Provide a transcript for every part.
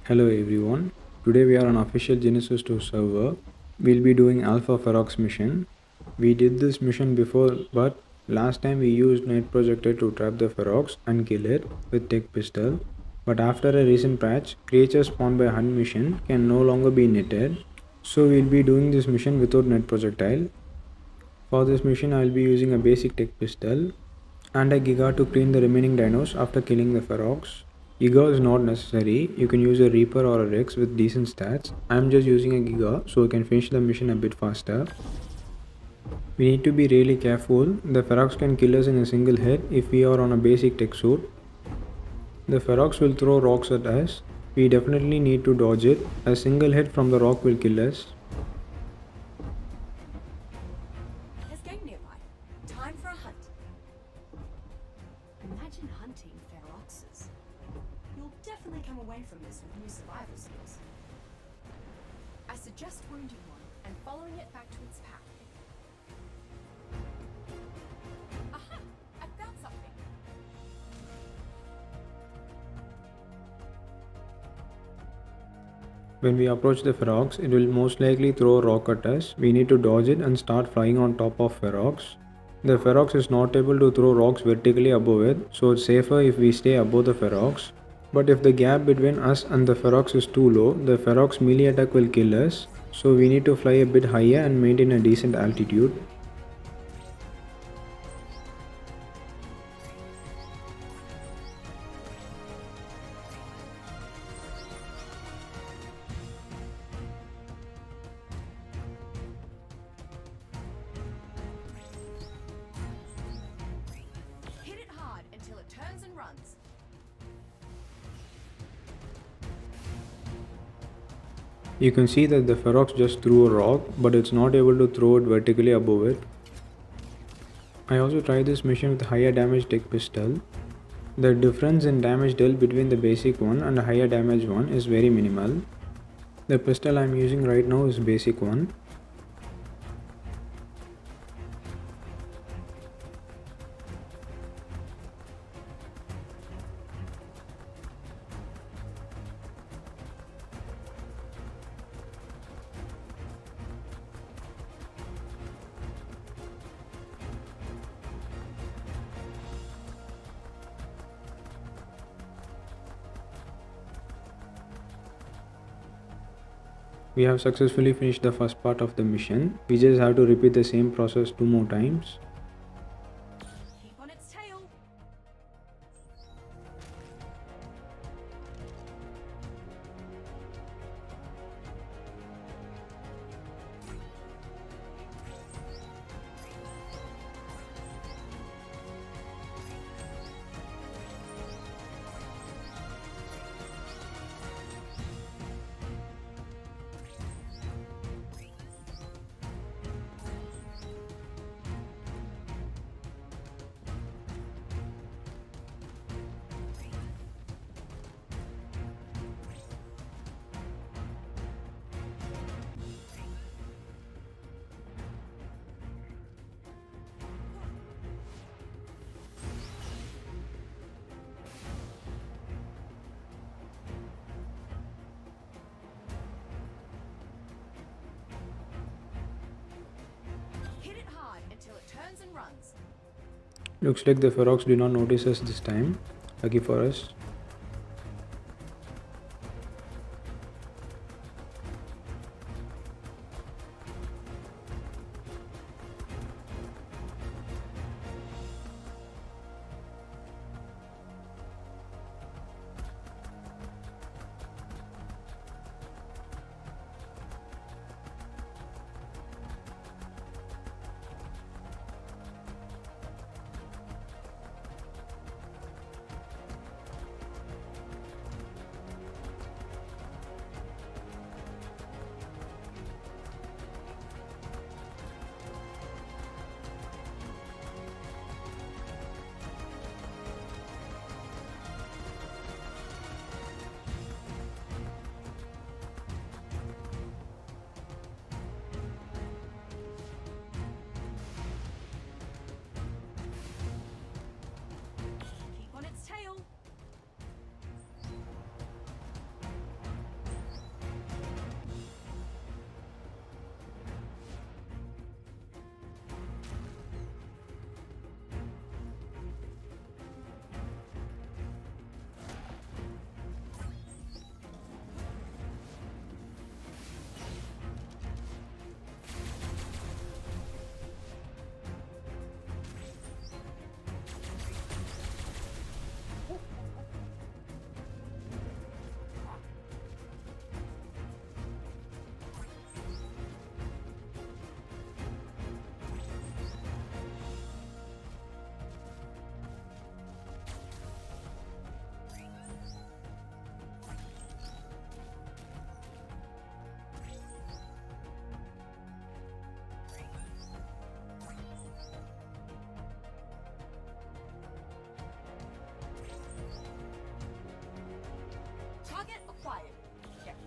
Hello everyone. Today we are on official Genesis 2 server. We'll be doing Alpha Ferox mission. We did this mission before, but last time we used Net Projector to trap the Ferox and kill it with Tech Pistol. But after a recent patch, creatures spawned by Hunt mission can no longer be netted. So we'll be doing this mission without Net Projectile. For this mission I'll be using a basic Tech Pistol and a Giga to clean the remaining dinos after killing the Ferox. Giga is not necessary, you can use a Reaper or a Rex with decent stats. I am just using a Giga so I can finish the mission a bit faster. We need to be really careful, the Ferox can kill us in a single hit if we are on a basic tech suit. The Ferox will throw rocks at us, we definitely need to dodge it, a single hit from the rock will kill us. There's game nearby. Time for a hunt. Imagine hunting feroxes. You'll definitely come away from this with new survival skills. I suggest wounding one and following it back to its path. Aha! I found something. When we approach the Ferox, it will most likely throw a rock at us. We need to dodge it and start flying on top of Ferox. The Ferox is not able to throw rocks vertically above it, so it's safer if we stay above the Ferox. But if the gap between us and the Ferox is too low, the Ferox melee attack will kill us, so we need to fly a bit higher and maintain a decent altitude. Hit it hard until it turns and runs. You can see that the Ferox just threw a rock, but it's not able to throw it vertically above it. I also tried this mission with higher damage Tech Pistol. The difference in damage dealt between the basic one and the higher damage one is very minimal. The pistol I am using right now is basic one. We have successfully finished the first part of the mission. We just have to repeat the same process 2 more times. Keep on its tail. Hit it hard until it turns and runs. Looks like the Ferox did not notice us this time. Lucky for us.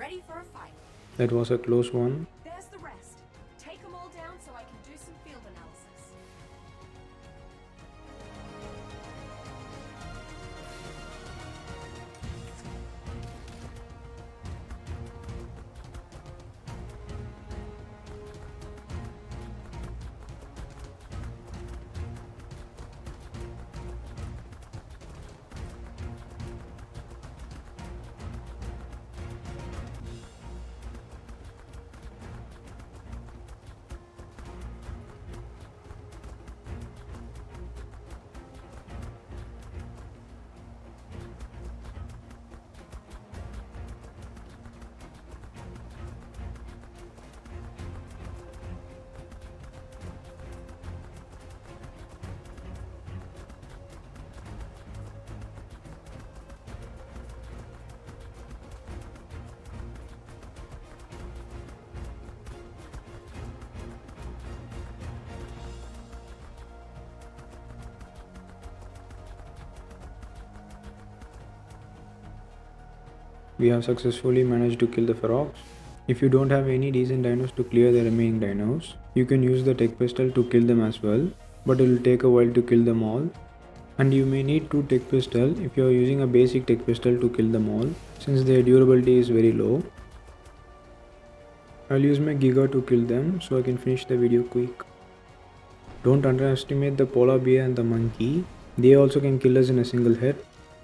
ready for a fight. That was a close one. There's the rest. Take them all down so I can do some field analysis. We have successfully managed to kill the ferox. If you don't have any decent dinos to clear the remaining dinos, you can use the tech pistol to kill them as well, but it will take a while to kill them all. And you may need 2 tech pistol if you are using a basic tech pistol to kill them all, since their durability is very low. I'll use my Giga to kill them so I can finish the video quick. Don't underestimate the polar bear and the monkey, they also can kill us in a single hit.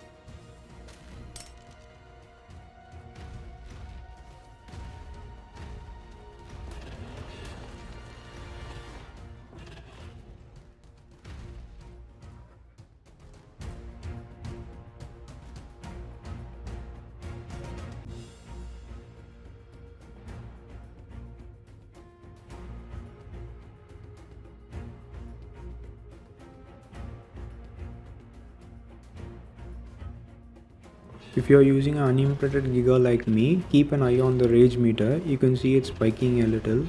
If you are using an unimprinted Giga like me, keep an eye on the rage meter, you can see it spiking a little.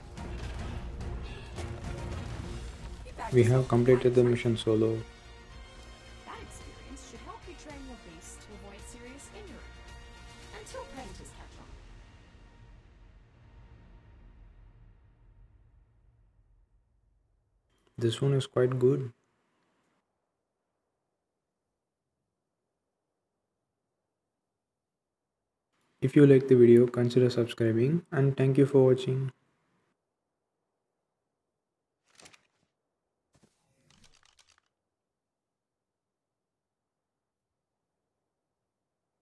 We have completed the mission solo. until predators catch on. This one is quite good. If you like the video, consider subscribing, and thank you for watching.